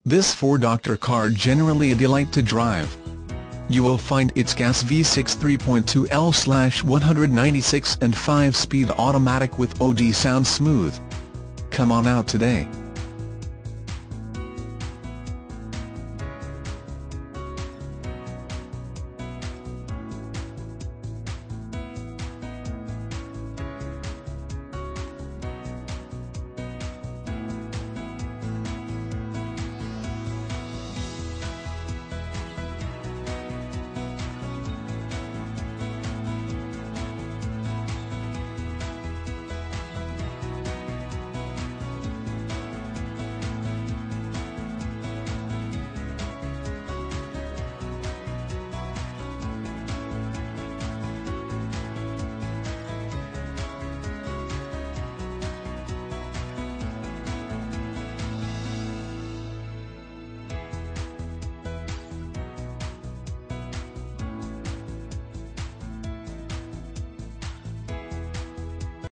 This four-door car generally a delight to drive. You will find its gas V6 3.2L/196 and 5-speed automatic with OD sounds smooth. Come on out today.